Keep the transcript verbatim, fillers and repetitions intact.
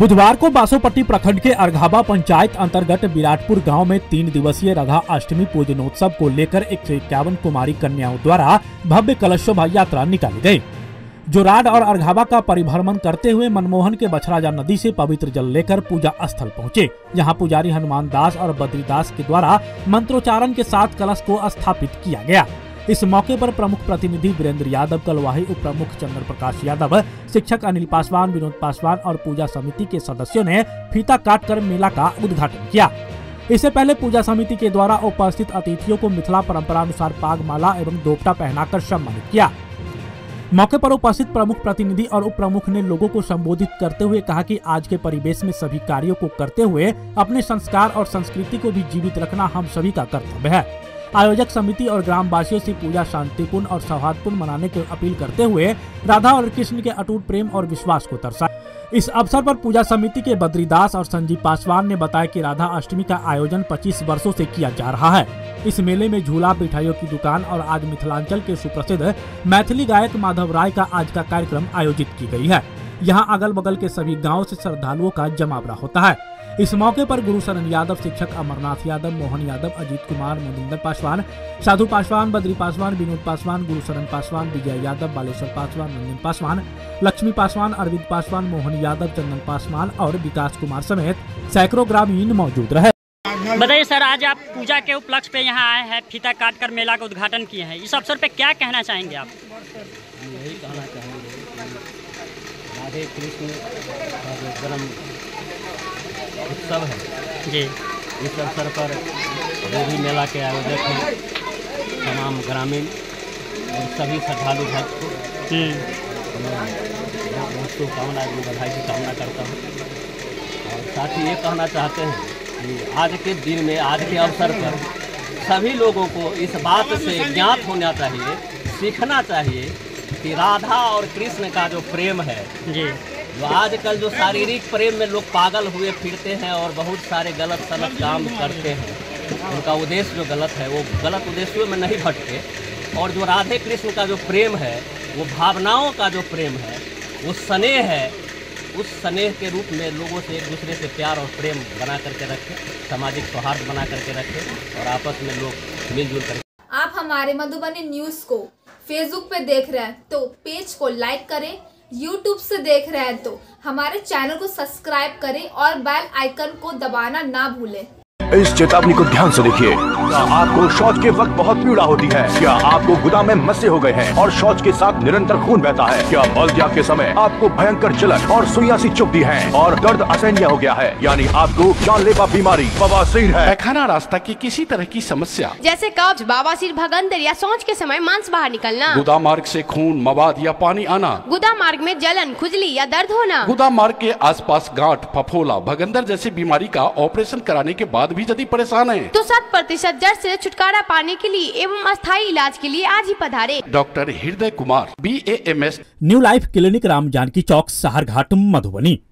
बुधवार को बासोपट्टी प्रखंड के अरघाबा पंचायत अंतर्गत विराटपुर गांव में तीन दिवसीय राधा अष्टमी पूजनोत्सव को लेकर एक सौ इक्यावन कुमारी कन्याओं द्वारा भव्य कलश शोभा यात्रा निकाली गई, जो राड और अरघाबा का परिभ्रमण करते हुए मनमोहन के बछराजा नदी से पवित्र जल लेकर पूजा स्थल पहुँचे। यहाँ पुजारी हनुमान दास और बद्रीदास के द्वारा मंत्रोच्चारण के साथ कलश को स्थापित किया गया। इस मौके पर प्रमुख प्रतिनिधि वीरेंद्र यादव, कलवाही उप प्रमुख चंद्र प्रकाश यादव, शिक्षक अनिल पासवान, विनोद पासवान और पूजा समिति के सदस्यों ने फीता काटकर मेला का उद्घाटन किया। इससे पहले पूजा समिति के द्वारा उपस्थित अतिथियों को मिथिला परंपरा अनुसार पाग माला एवं दोपटा पहनाकर सम्मानित किया। मौके पर उपस्थित प्रमुख प्रतिनिधि और उप प्रमुख ने लोगों को संबोधित करते हुए कहा कि आज के परिवेश में सभी कार्यों को करते हुए अपने संस्कार और संस्कृति को भी जीवित रखना हम सभी का कर्तव्य है। आयोजक समिति और ग्रामवासियों से पूजा शांतिपूर्ण और सौहार्दपूर्ण मनाने की अपील करते हुए राधा और कृष्ण के अटूट प्रेम और विश्वास को दर्शाया। इस अवसर पर पूजा समिति के बद्रीदास और संजीव पासवान ने बताया कि राधा अष्टमी का आयोजन पच्चीस वर्षों से किया जा रहा है। इस मेले में झूला, मिठाइयों की दुकान और आज मिथिलांचल के सुप्रसिद्ध मैथिली गायक माधव राय का आज का कार्यक्रम आयोजित की गई है। यहाँ अगल बगल के सभी गाँव से श्रद्धालुओं का जमावड़ा होता है। इस मौके पर गुरु शरण यादव, शिक्षक अमरनाथ यादव, मोहन यादव, अजीत कुमार, मोदिंदर पासवान, साधु पासवान, बद्री पासवान, विनोद पासवान, गुरु शरण पासवान, विजय यादव, बालेश्वर पासवान, नंदन पासवान, लक्ष्मी पासवान, अरविंद पासवान, मोहन यादव, चंदन पासवान और विकास कुमार समेत सैकड़ों ग्रामीण मौजूद रहे। बताइए सर, आज आप पूजा के उपलक्ष्य पे यहाँ आए हैं, फीता काट कर मेला का उद्घाटन किए हैं। इस अवसर पे क्या कहना चाहेंगे आप? यही कहना चाहेंगे राधे कृष्ण का जो जन्म उत्सव है जी, इस अवसर पर जो भी मेला के आयोजक हैं, तमाम ग्रामीण और सभी श्रद्धालु भक्त को बहुत शुभकामना बधाई की कामना करता हूँ। और साथ ही ये कहना चाहते हैं कि आज के दिन में, आज के अवसर पर सभी लोगों को इस बात से ज्ञात होना चाहिए, सीखना चाहिए कि राधा और कृष्ण का जो प्रेम है जी, जो आजकल जो शारीरिक प्रेम में लोग पागल हुए फिरते हैं और बहुत सारे गलत सलत काम करते हैं, उनका उद्देश्य जो गलत है वो गलत उद्देश्यों में नहीं भटके। और जो राधे कृष्ण का जो प्रेम है, वो भावनाओं का जो प्रेम है, वो स्नेह है, उस स्नेह के रूप में लोगों से एक दूसरे से प्यार और प्रेम बना करके रखें, सामाजिक सौहार्द बना करके रखें और आपस में लोग मिलजुल कर। आप हमारे मधुबनी न्यूज़ को फेसबुक पे देख रहे हैं तो पेज को लाइक करें, यूट्यूब से देख रहे हैं तो हमारे चैनल को सब्सक्राइब करें और बेल आइकन को दबाना ना भूलें। इस चेतावनी को ध्यान से देखिए। क्या आपको शौच के वक्त बहुत पीड़ा होती है? क्या आपको गुदा में मस्से हो गए हैं और शौच के साथ निरंतर खून बहता है? क्या मलत्याग के समय आपको भयंकर जलन और सुइयां सी चुभती है और दर्द असहनीय हो गया है? यानी आपको जानलेवा बीमारी बवासीर है। पैखाना रास्ता की किसी तरह की समस्या जैसे कब्ज, बवासीर, भगंदर या शौच के समय मांस बाहर निकलना, गुदा मार्ग से खून, मवाद या पानी आना, गुदा मार्ग में जलन, खुजली या दर्द होना, गुदा मार्ग के आसपास गांठ, फफोला, भगंदर जैसी बीमारी का ऑपरेशन कराने के बाद भी यदि परेशान है तो शत प्रतिशत जड़ से छुटकारा पाने के लिए एवं अस्थायी इलाज के लिए आज ही पधारे। Doctor Hriday Kumar, B A M S, new life clinic, Ram Janaki चौक, साहरघाट, मधुबनी।